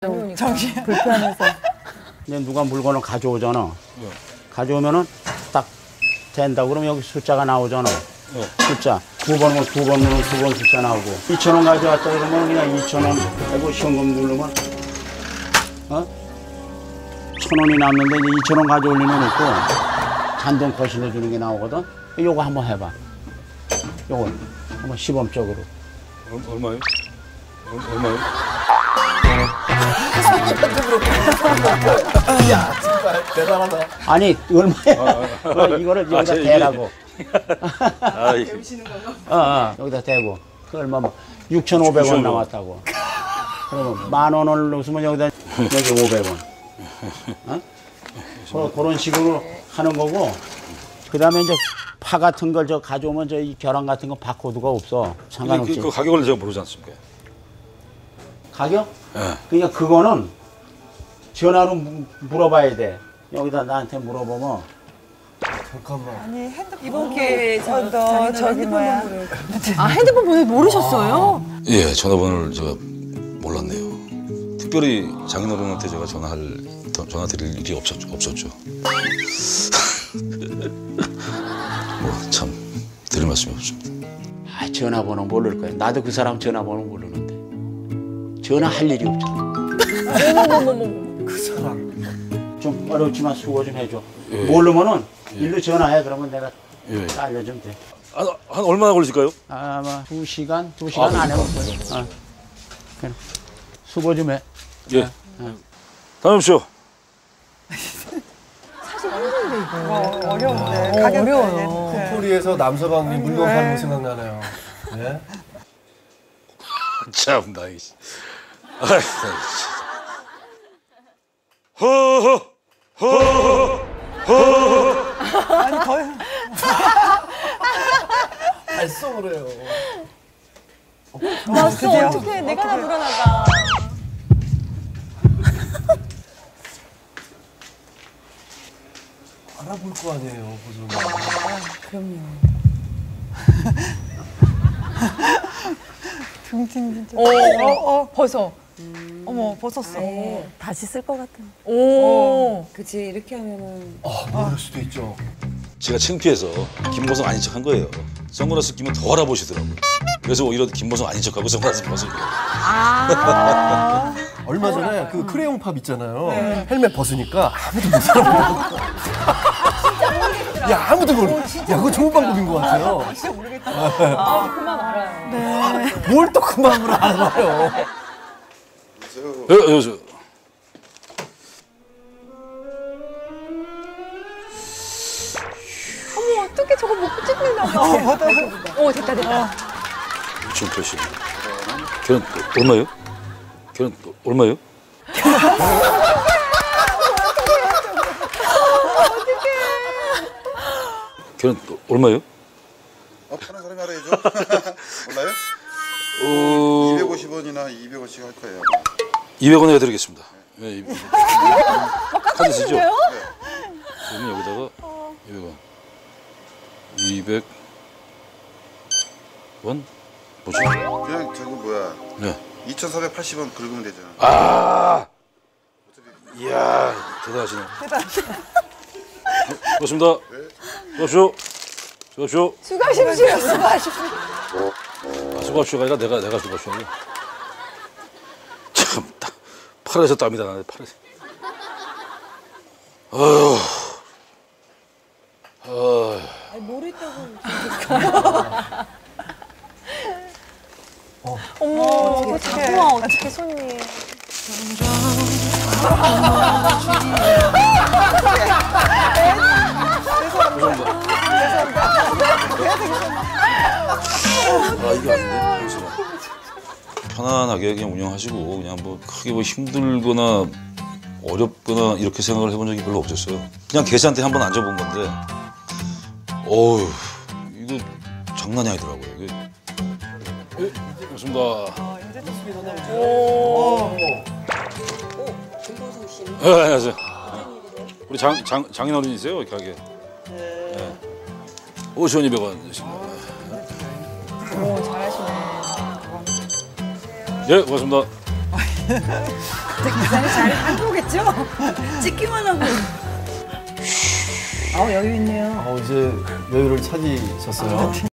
정신 불편해서. 이제 누가 물건을 가져오잖아. 가져오면은 딱 된다. 그러면 여기 숫자가 나오잖아. 숫자. 두 번은 두 번 숫자 나오고. 2,000원 가져왔다 그러면 그냥 2,000원 하고 현금 누르면 1,000원이 남는데 이제 2,000원 가져올 리는 없고 잔돈 거실로 주는 게 나오거든. 요거 한번 해봐. 요거 한번 시범적으로. 얼마요? 얼마요? 야, 정말 대단하다. 아니 얼마야? 이거를 여기다 대라고. 여기다 대고. 그 얼마면 6,500원 남았다고. 그러면 10,000원을 넣으면 여기 500원. 그런 식으로 하는 거고. 그 다음에 이제 파 같은 걸 저 가져오면 저 이 계란 같은 거 바코드가 없어. 상관없지. 그 가격을 제가 모르지 않습니까? 가격? 네. 그러니까 그거는 전화로 물어봐야 돼. 여기다 나한테 물어보면. 잠깐만. 아니 핸드폰 이번께 저기 뭐야? 핸드폰 번호 모르셨어요? 예, 전화번호를 제가 몰랐네요. 특별히 장인어른한테 제가 전화 드릴 일이 없었죠. 뭐 참 드릴 말씀이 없습니다. 아, 전화번호 모를 거야. 나도 그 사람 전화번호 모르는데. 전화할 일이 없잖아. 그 사람. 좀 어렵지만 수고 좀 해줘. 예. 모르면은 일로 전화해. 그러면 내가 예. 알려주면 돼. 한 얼마나 걸리실까요? 아마 2시간 안 해볼 거야. 그래. 수고 좀 해. 예. 다녀오십시오. 어려운데. 가격 어려워요. 코리에서 남서방님 물건 파는 거 생각나네요. 예? 참 나이. 허허. 아니 거의 발성을 해요. 왔어. 어떡해. 내가 다 불안하다. 알아볼 거 아니에요, 보조는. 그럼요. 등진 진짜. 벗어. 어머 벗었어. 다시 쓸 것 같아. 그치 이렇게 하면은 모를 수도 있죠. 제가 창피해서 김보성 아닌 척한 거예요. 선글라스 끼면 더 알아보시더라고요. 그래서 오히려 김보성 아닌 척하고 선글라스 벗은 거예요. 얼마 전에 그 크레용 팝 있잖아요. 헬멧 벗으니까 아무도 못 살아보고. 야, 아무도 모르. 야, 그거 좋은 방법인 것 같아요. 진짜 모르겠다. 그만 알아요. 뭘 또 그 마음으로 알아요. 여보세요. 어머, 어떡해. 저거 먹고 찍는다. 됐다. 2,080원. 계란 얼마요? 계란 얼마요? 계란 얼마요? 파는 사람이 알아야죠. 몰라요? 250원이나 200원씩 할 거예요. 200원 해드리겠습니다. 네, 카드 쓰죠? 네. 그러면 여기다가 200원. 200원? 뭐지? 그냥 저거 뭐야? 네. 2,480원 긁으면 되잖아. 아! 이야, 대단하시네. 고맙습니다. 수고하십시오. 수고하십시오. 수고하십시오. 수고하십시오가 아니라 내가 수고하십시오. 참, 팔에서 땀이 다 나네, 팔에서. 어휴. 뭘 했다고 어머, 어떡해. 우와, 어떡해, 손님. 이게 아닌데? 잠시만. 편안하게 그냥 운영하시고 그냥 뭐 크게 뭐 힘들거나 어렵거나 이렇게 생각을 해본 적이 별로 없었어요. 그냥 계산대 한번 앉아본 건데 어휴 이거 장난이 아니더라고요. 이게 고맙습니다. 김보성 씨. 네, 안녕하세요. 우리 장인어른이세요? 이렇게 하게. 네. 5,200원 주십니다. 오, 잘하시네. 예, 고맙습니다. 계산이 잘안 들어오겠죠? 찍기만 하고. 여유 있네요. 이제 여유를 찾으셨어요.